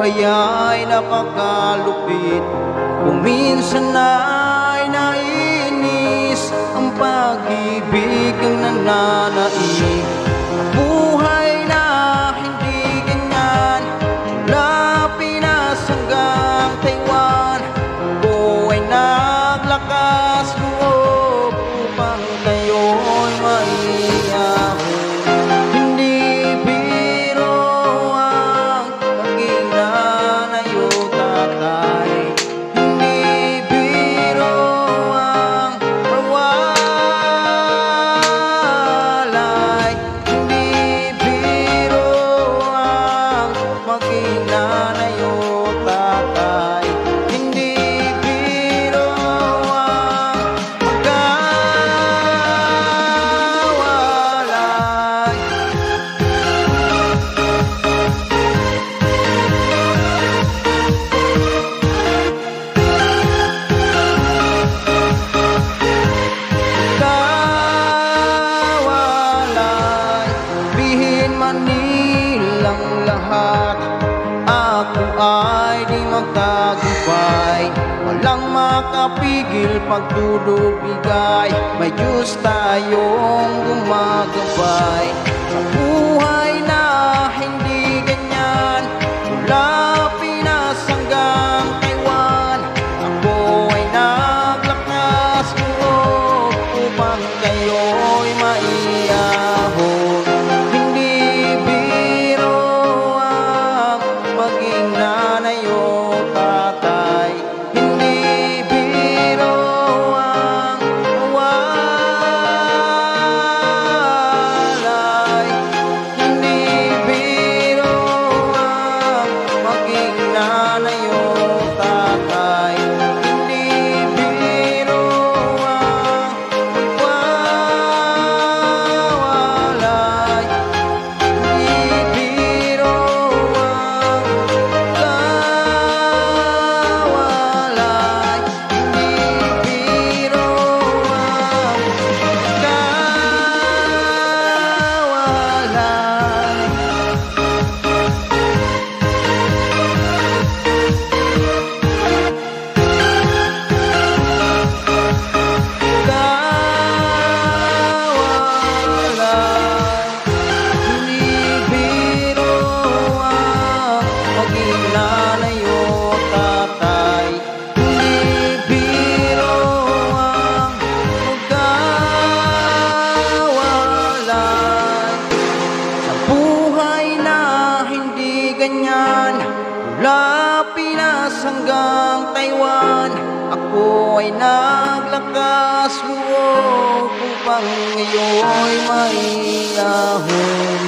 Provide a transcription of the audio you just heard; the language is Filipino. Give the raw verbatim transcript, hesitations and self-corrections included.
buhay ay napakalupit. Kung minsan ay nainis, ang pag-ibig ang nananaig. Buhay na hindi ganyan, mula Pinas hanggang Taiwan. Ako ay naglakas loob upang kayo'y maiyahon. Hindi biro ang maging nanay o tatay. Hindi biro ang mawalay. Hindi biro ang maging nanay o tatay. Hindi biro ang magkawalay. Kawalay, sabihin man nilang lahat, ako ay di magtagumpay. Walang makapigil pagtutubigay, may Diyos tayong gumagabay. Sa buhay na hindi ganyan, mula Pinas hanggang Taiwan. Ako ay naglakas loob upang kayo'y maiyahon. Hindi biro ang maging nanay o tatay. Hindi biro ang mawalay. Hindi biro ang maging nanay o tatay. Hindi biro ang magwawalay. Hindi biro ang kawalay. Hindi biro ang kawalay. Hindi biro ang maging nanay o tatay. Hindi biro ang magkawalay. Sa buhay na hindi ganyan, mula Pinas hanggang Taiwan. Ako ay naglakas loob upang ngayon maiyahon.